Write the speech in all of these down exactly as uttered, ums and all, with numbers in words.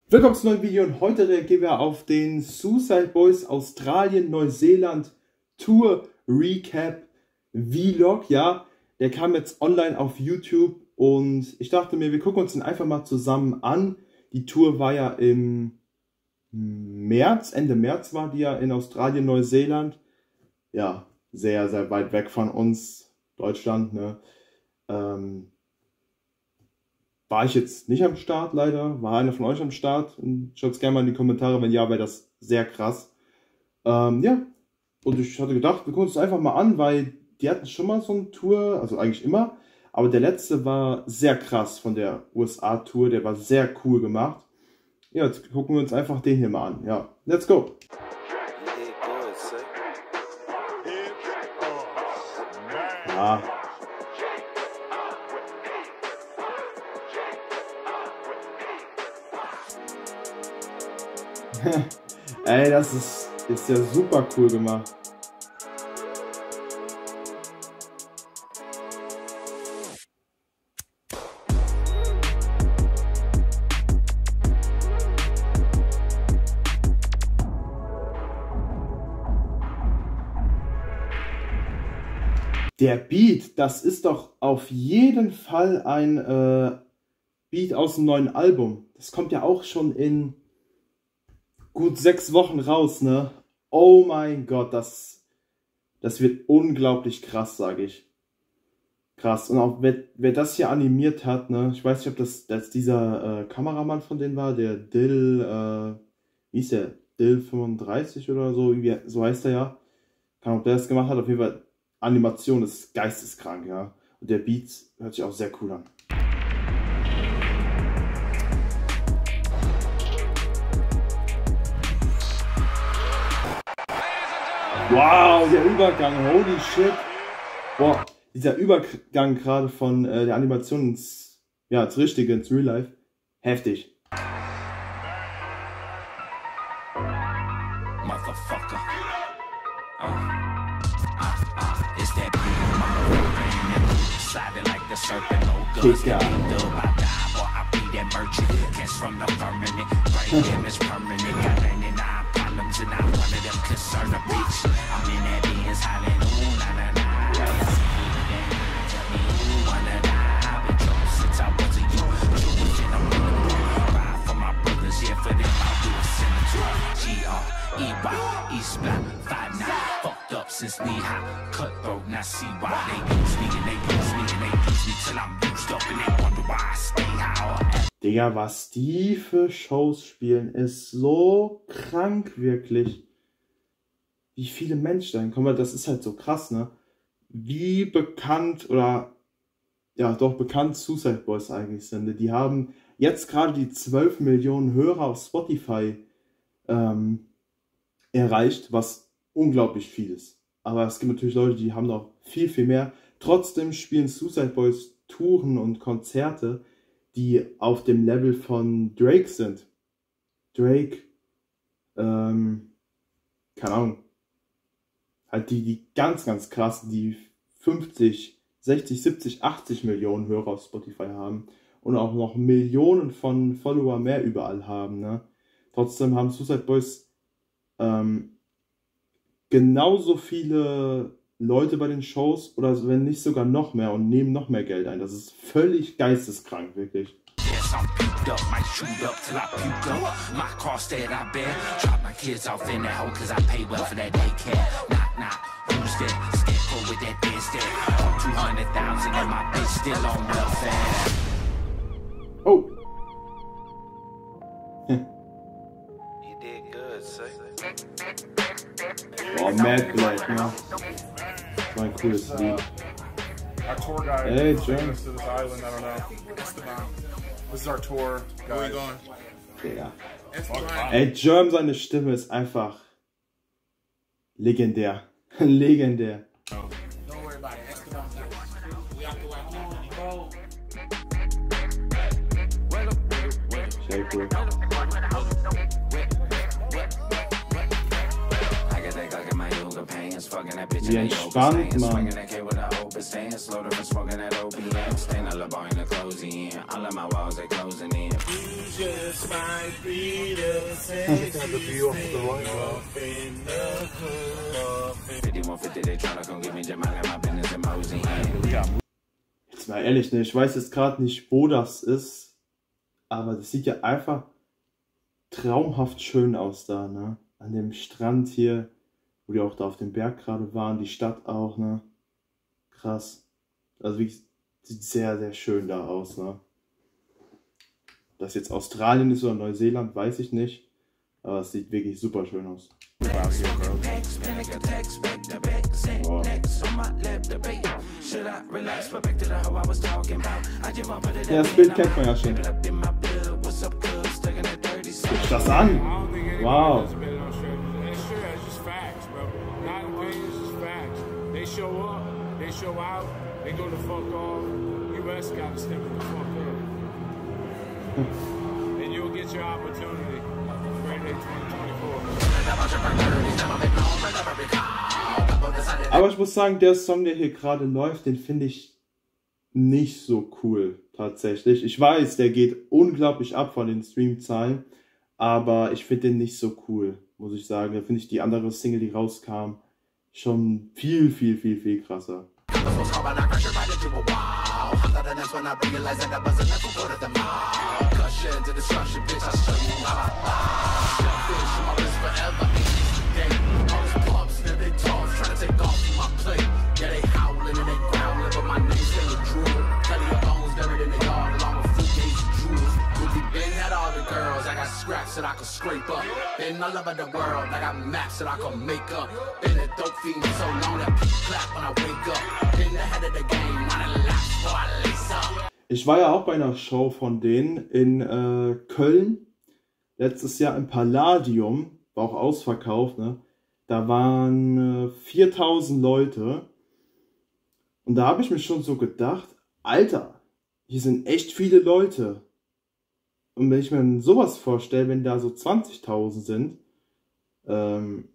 Willkommen zu einem neuen Video und heute reagieren wir auf den Suicide Boys Australien Neuseeland Tour Recap Vlog. Ja, der kam jetzt online auf YouTube und ich dachte mir, wir gucken uns den einfach mal zusammen an. Die Tour war ja im März, Ende März war die ja in Australien Neuseeland. Ja, sehr, sehr weit weg von uns, Deutschland, ne? Ähm, War ich jetzt nicht am Start, leider. War einer von euch am Start? Schaut es gerne mal in die Kommentare, wenn ja, wäre das sehr krass. Ähm, ja, und ich hatte gedacht, wir gucken uns das einfach mal an, weil die hatten schon mal so eine Tour, also eigentlich immer. Aber der letzte war sehr krass von der U S A-Tour, der war sehr cool gemacht. Ja, jetzt gucken wir uns einfach den hier mal an. Ja, let's go! Ja. Ey, das ist, ist ja super cool gemacht. Der Beat, das ist doch auf jeden Fall ein äh, Beat aus dem neuen Album. Das kommt ja auch schon in gut sechs Wochen raus, ne? Oh mein Gott, das, das wird unglaublich krass, sage ich. Krass. Und auch wer, wer das hier animiert hat, ne? Ich weiß nicht, ob das, das dieser äh, Kameramann von denen war, der Dill, äh, wie ist der? Dill fünfunddreißig oder so, irgendwie, so heißt er ja. Keine Ahnung, ob der das gemacht hat. Auf jeden Fall, Animation ist geisteskrank, ja. Und der Beat hört sich auch sehr cool an. Wow, der Übergang, holy shit. Boah, dieser Übergang gerade von äh, der Animation ins, ja, ins Richtige, ins Real Life, heftig. Motherfucker. Digga. And I'm one of them concerned a bitch. I'm in that Benz hollering, ooh, na na na. Tell me who wanna die. I've been trouble since I was a youth. Jewish and I'm in the mood. Ride for my brothers, yeah, for them I'll do a cemetery. G R E Y, East Block, five nine. Fucked up since knee high. Cutthroat, now see why they use me and they use me and they use me till I'm used up and they wonder why I stay high. Digga, was die für Shows spielen, ist so krank, wirklich. Wie viele Menschen da kommen, das ist halt so krass, ne? Wie bekannt oder, ja doch bekannt Suicide Boys eigentlich sind. Die haben jetzt gerade die zwölf Millionen Hörer auf Spotify ähm, erreicht, was unglaublich viel ist. Aber es gibt natürlich Leute, die haben noch viel, viel mehr. Trotzdem spielen Suicide Boys Touren und Konzerte, die auf dem Level von Drake sind. Drake, ähm, keine Ahnung, halt die, die ganz, ganz krassen, die fünfzig, sechzig, siebzig, achtzig Millionen Hörer auf Spotify haben und auch noch Millionen von Follower mehr überall haben, ne? Trotzdem haben Suicide Boys ähm, genauso viele Leute bei den Shows oder wenn nicht sogar noch mehr und nehmen noch mehr Geld ein. Das ist völlig geisteskrank, wirklich. Oh. Boah, Mad Black, ne? So ein cooles Lied. Our tour guide hey, James to this island, I don't know. Esteban. This is our tour guide. Where are we going? Ja. Ey, Germ, seine Stimme ist einfach legendär. Legendär. Oh. Don't worry about it. Esteban. We have to go. Sehr cool. Wie entspannt, Mann. Jetzt mal ehrlich, ne? Ich weiß jetzt gerade nicht, wo das ist, aber das sieht ja einfach traumhaft schön aus da, ne? An dem Strand hier, wo die auch da auf dem Berg gerade waren, die Stadt auch, ne? Krass. Also wirklich, sieht sehr, sehr schön da aus, ne? Dass jetzt Australien ist oder Neuseeland, weiß ich nicht, aber es sieht wirklich super schön aus. Wow. Ja, das Bild kennt man ja schon. Guck das an! Wow! Aber ich muss sagen, der Song, der hier gerade läuft, den finde ich nicht so cool, tatsächlich. Ich weiß, der geht unglaublich ab von den Streamzahlen, aber ich finde den nicht so cool, muss ich sagen. Da finde ich die andere Single, die rauskam, schon viel, viel, viel, viel krasser. That I could scrape up. Been all over the world. I got maps that I can make up. Been a dope fiend so long that people clap when I wake up. Been the head of the game, running laps before I lace up. Ich war ja auch bei einer Show von denen in äh, Köln. Letztes Jahr im Palladium. War auch ausverkauft, ne? Da waren äh, viertausend Leute. Und da habe ich mir schon so gedacht, Alter, hier sind echt viele Leute. Und wenn ich mir sowas vorstelle, wenn da so zwanzigtausend sind, ähm,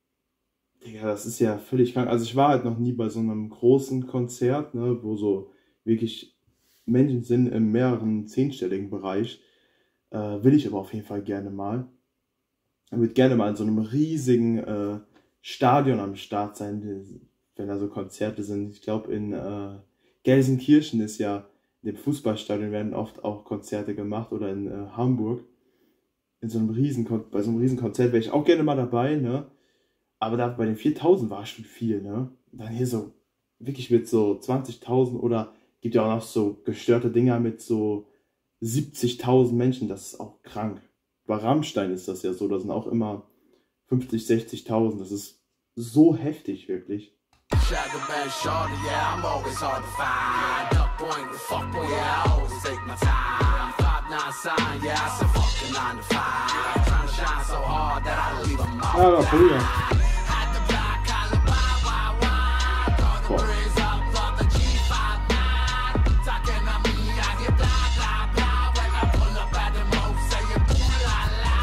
Digga, das ist ja völlig krank. Also ich war halt noch nie bei so einem großen Konzert, ne, wo so wirklich Menschen sind im mehreren zehnstelligen Bereich. Äh, will ich aber auf jeden Fall gerne mal. Ich würde gerne mal in so einem riesigen äh, Stadion am Start sein, wenn da so Konzerte sind. Ich glaube in äh, Gelsenkirchen ist ja, in dem Fußballstadion werden oft auch Konzerte gemacht oder in äh, Hamburg. In so einem riesen, bei so einem riesen Konzert wäre ich auch gerne mal dabei, ne? Aber da bei den viertausend war schon viel, ne? Und dann hier so, wirklich mit so zwanzigtausend oder gibt ja auch noch so gestörte Dinger mit so siebzigtausend Menschen, das ist auch krank. Bei Rammstein ist das ja so, da sind auch immer fünfzig, sechzigtausend, das ist so heftig, wirklich. Shagger band shorty, yeah, I'm always hard to find. Up point, fuck boy, yeah, I always take my time. Five nine sign, yeah, I said fucking nine to five. Trying to shine so hard that I leave them all. Ja, Bruder. Had the black collar, why, why, why? Call the breeze up for the G five nine. Talking to me, I get blah, blah, blah. When I pull up at the most, say it, ooh la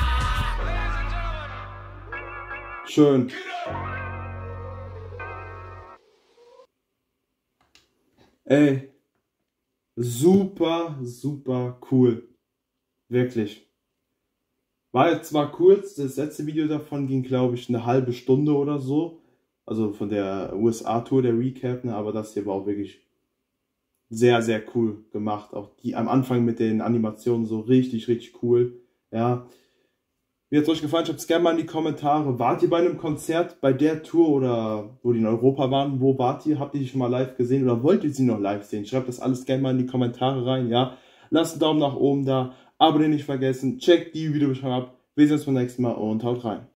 la. Schön. Ey, super, super cool. Wirklich. War jetzt zwar kurz, das letzte Video davon ging, glaube ich, eine halbe Stunde oder so. Also von der U S A-Tour, der Recap, ne? Aber das hier war auch wirklich sehr, sehr cool gemacht. Auch die am Anfang mit den Animationen so richtig, richtig cool. Ja. Wie hat es euch gefallen? Schreibt es gerne mal in die Kommentare. Wart ihr bei einem Konzert, bei der Tour oder wo die in Europa waren? Wo wart ihr? Habt ihr die schon mal live gesehen oder wollt ihr sie noch live sehen? Schreibt das alles gerne mal in die Kommentare rein, ja? Lasst einen Daumen nach oben da, abonnieren nicht vergessen, checkt die Videobeschreibung ab. Wir sehen uns beim nächsten Mal und haut rein.